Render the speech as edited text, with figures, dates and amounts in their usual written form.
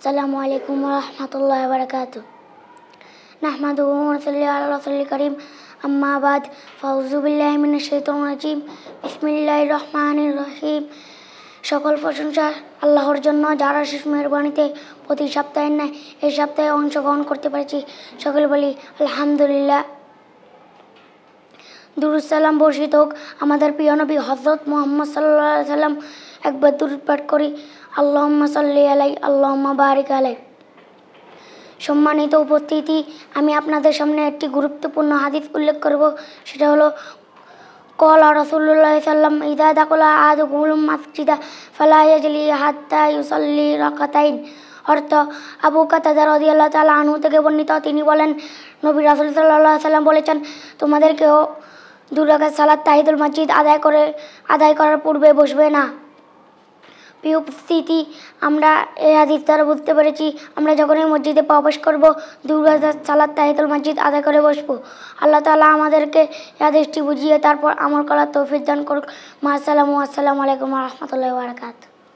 আসসালামু আলাইকুম ওয়া রাহমাতুল্লাহি ওয়া বারাকাতুহু। নাহমাদুহু ওয়া নুসাল্লি আলা রাসূলিল কারীম, আম্মা বাদ। ফাউযু বিল্লাহি মিনাশ শাইতানির রাজীম। বিসমিল্লাহির রহমানির রহিম। সকল প্রশংসা আল্লাহর জন্য, যারা শেষ মেহেরবানিতে প্রতি সপ্তাহের ন্যায় এই সপ্তাহে অংশগ্রহণ করতে পেরেছি। সকলে বলি আলহামদুলিল্লাহ। দুরূদ সালাম বর্ষিত হোক আমাদের প্রিয় নবী হযরত মুহাম্মদ সাল্লাল্লাহু আলাইহি ওয়াসাল্লাম। একবার দুরূদ পাঠ করি, আল্লাহুম্মা সাল্লি আলাইহি আল্লাহুম্মা বারিক আলাইহি। সম্মানিত উপস্থিতি, আমি আপনাদের সামনে একটি গুরুত্বপূর্ণ হাদিস উল্লেখ করব। সেটা হলো ক্বালা রাসূলুল্লাহ সাল্লাল্লাহু আলাইহি ওয়াসাল্লাম ইযা দাখালা আহাদুকুমুল মাসজিদা ফালা ইয়াজলি হাত্তা ইউসাল্লি রাকাতাইন। অর্থ, আবু কাতাদা রাদিয়াল্লাহু তাআলা আনহু থেকে বর্ণিত, তিনি বলেন, নবী রাসূল সাল্লাল্লাহু আলাইহি ওয়াসাল্লাম বলেছেন, তোমাদেরকেও 2 রাকাত সালাত তাহিয়াতুল মসজিদ আদায় করার পূর্বে বসবে না। প্রিয় উপস্থিতি, আমরা এই হাদিস দ্বারা বুঝতে পেরেছি, আমরা যখনই মসজিদে প্রবেশ করব 2 রাকাত সালাত তাহিয়াতুল মসজিদ আদায় করে বসবো। আল্লাহ তাআলা আমাদেরকে এই হাদিসটি বুঝিয়ে তারপর আমল করার তৌফিক দান করুক। আসসালামু আলাইকুম ওয়া রাহমাতুল্লাহি ওয়া বারাকাতুহু।